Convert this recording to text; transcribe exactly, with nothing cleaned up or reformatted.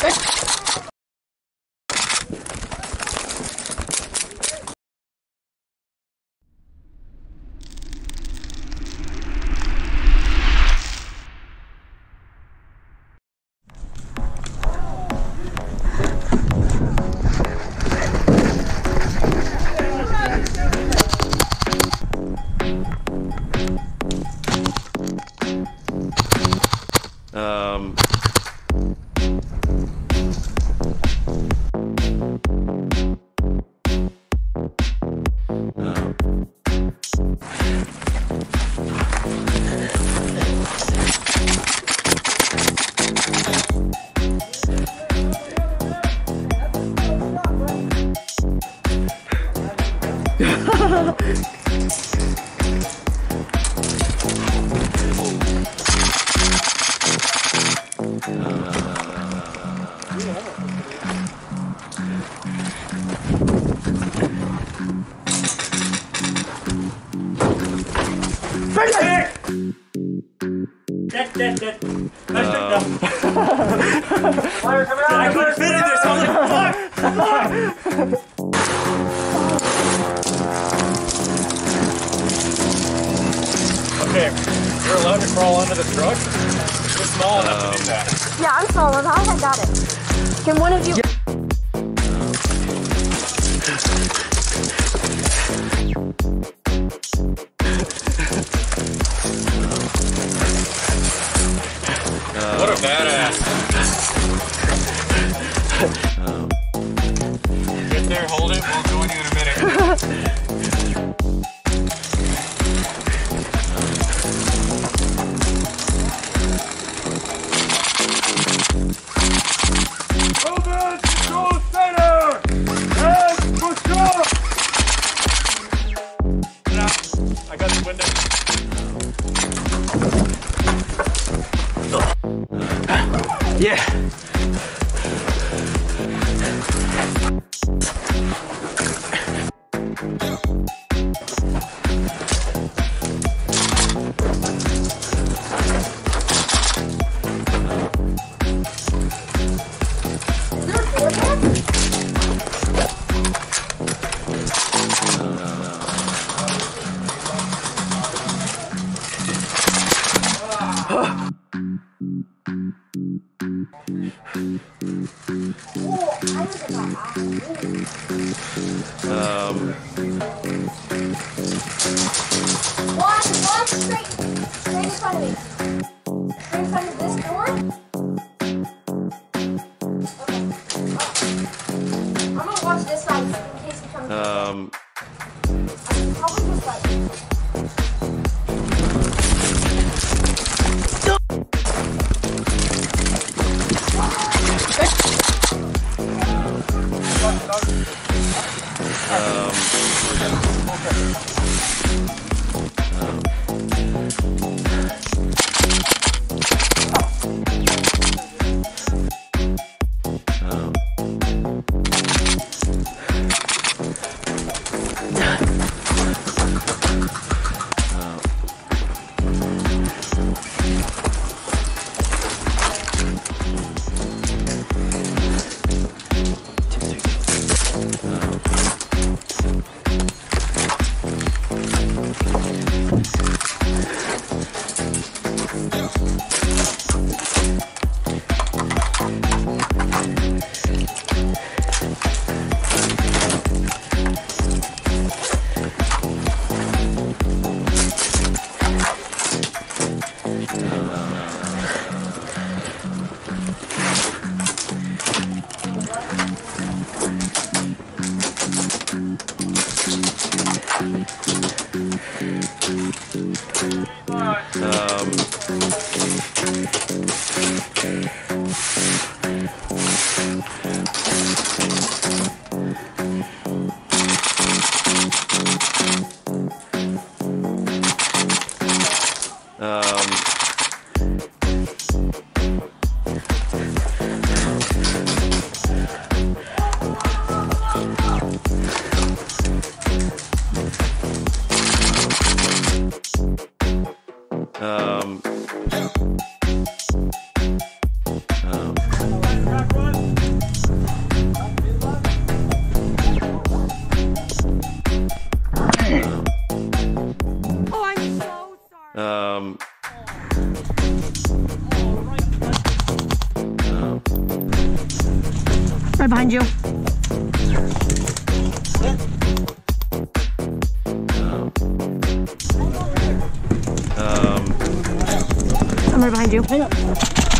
Um, Dead, dead, dead. Nice pick, though. Fire coming out. I couldn't fit in there, so I was like, fuck! Fuck! Okay, you're allowed to crawl under the truck. You're small enough um, to do that. Yeah, I'm small enough. I got it. Can one of you... Yeah. What a badass. um, Get there, hold it, we'll join you in a minute. Movement, control center! And push up! Now, I got the window. yeah. Um, One, one, straight, straight in front of me. Straight in front of this door. Okay. I'm gonna watch this side in case he comes. um, I can probably just like... Um, Right behind you. Um, I'm right behind you. Hang up.